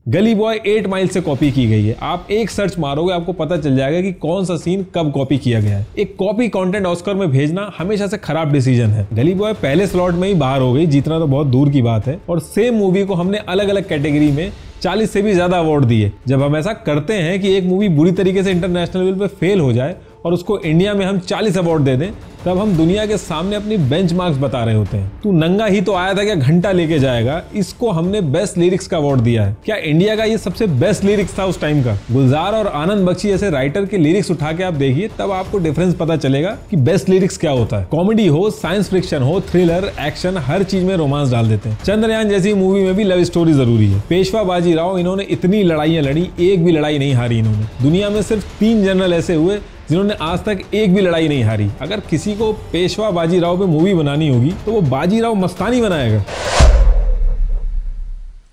गली boy 8 mile से copy की गई है। आप एक सर्च मारोगे आपको पता चल जाएगा कि कौन सा सीन कब कॉपी किया गया है। एक कॉपी कंटेंट ऑस्कर में भेजना हमेशा से खराब डिसीजन है। गली बॉय पहले स्लॉट में ही बाहर हो गई, जीतना तो बहुत दूर की बात है। और सेम मूवी को हमने अलग अलग कैटेगरी में 40 से भी ज्यादा अवार्ड दिए। जब हम ऐसा करते हैं कि एक मूवी बुरी तरीके से इंटरनेशनल लेवल पे फेल हो जाए और उसको इंडिया में हम 40 अवार्ड दे दें, तब हम दुनिया के सामने अपनी बेंचमार्क्स बता रहे होते हैं। तू नंगा ही तो आया था, क्या घंटा लेके जाएगा, इसको हमने बेस्ट लिरिक्स का अवार्ड दिया है। क्या इंडिया का ये सबसे बेस्ट लिरिक्स था उस टाइम का? गुलजार और आनंद बख्शी जैसे राइटर के लिरिक्स उठा के आप देखिए, तब आपको डिफरेंस पता चलेगा कि बेस्ट लिरिक्स क्या होता है। कॉमेडी हो, साइंस फिक्शन हो, थ्रिलर, एक्शन, हर चीज में रोमांस डाल देते हैं। चंद्रयान जैसी मूवी में भी लव स्टोरी जरूरी है। पेशवा बाजीराव, इन्होंने इतनी लड़ाइयां लड़ी, एक भी लड़ाई नहीं हारी इन्होंने। दुनिया में सिर्फ 3 जनरल ऐसे हुए जिन्होंने आज तक एक भी लड़ाई नहीं हारी। अगर किसी को पेशवा बाजीराव पे मूवी बनानी होगी तो वो बाजीराव मस्तानी बनाएगा।